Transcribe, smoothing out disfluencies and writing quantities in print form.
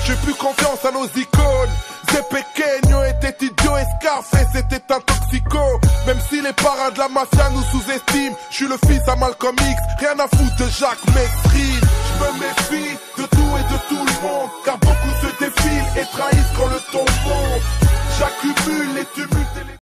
J'ai plus confiance à nos icônes. Zé Pequeño était idiot et Scarface était un toxico. Même si les parrains de la mafia nous sous-estiment, je suis le fils à Malcolm X, rien à foutre de Jacques Mesrine. Je me méfie de tout et de tout le monde, car beaucoup se défilent et trahissent quand le ton monte. J'accumule les tumultes